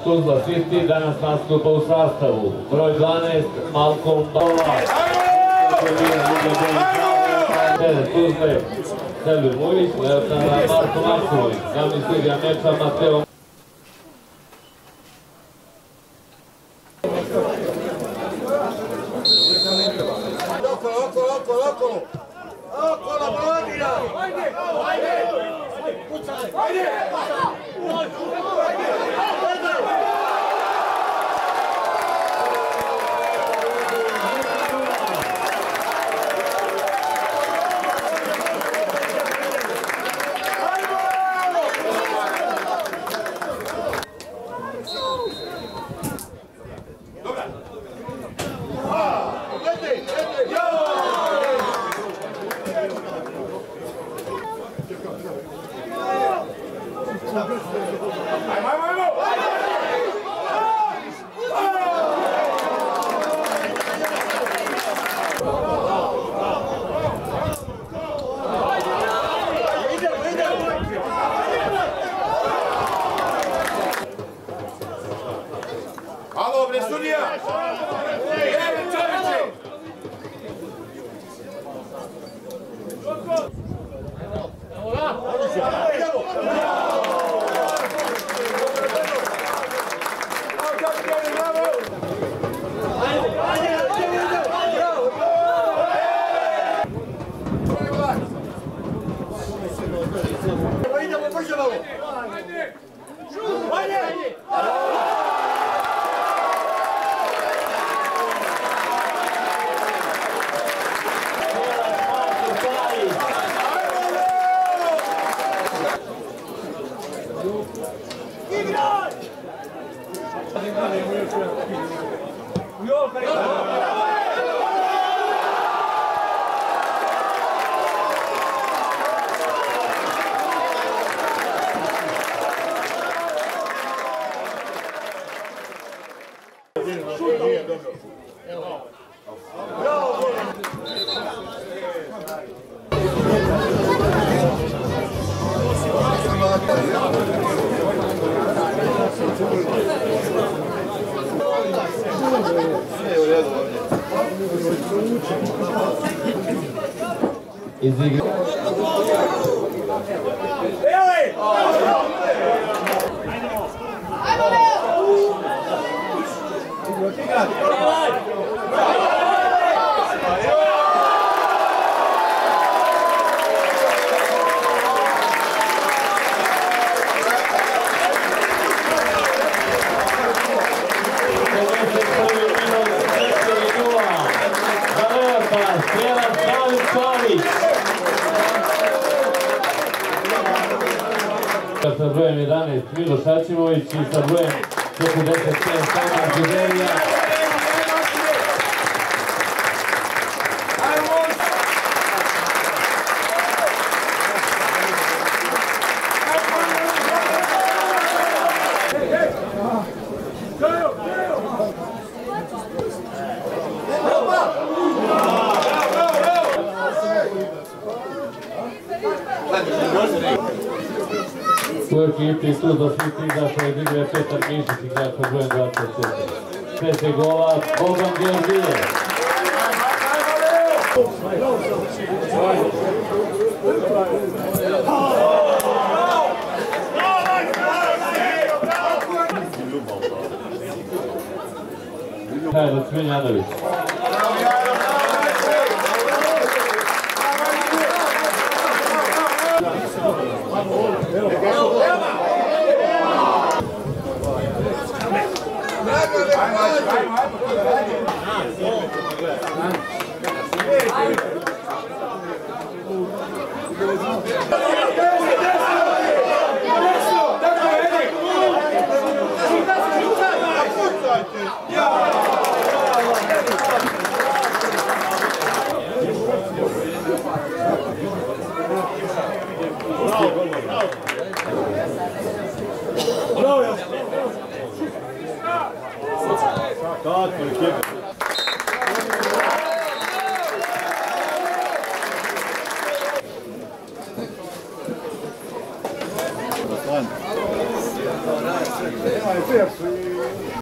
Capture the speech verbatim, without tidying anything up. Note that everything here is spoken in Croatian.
Tuzla City danas nastupa u sastavu broj dvanaest Malcolm Bala, Tuzle Selvir Mujić, Marko Marković, glavni sudija meča Mateo. Alo, bre, sudija! Evo, čoveče! Idemo, može malo! Ajde! Izigra. Sa brojem jedanaest Milo Šačimović i sa brojem četrdeset pet Samar Gudelija. U ekipi Tuzla City izašao iz igre Petar Mišić, igrač sa brojem dvadeset četiri. Treće gola Boban Georgijev. Mihajlo Cmiljanović. Ajde,